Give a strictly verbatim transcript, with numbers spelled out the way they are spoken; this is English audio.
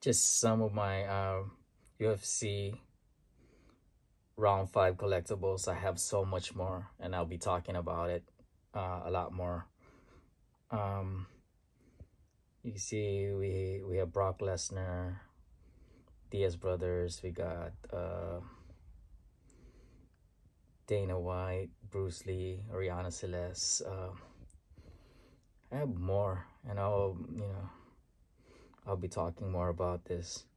just some of my uh, U F C round five collectibles. I have so much more, and I'll be talking about it uh, a lot more. Um, you see, we we have Brock Lesnar, Diaz brothers. We got uh, Dana White, Bruce Lee, Ariana Celeste. Uh, I have more, and I'll you know I'll be talking more about this.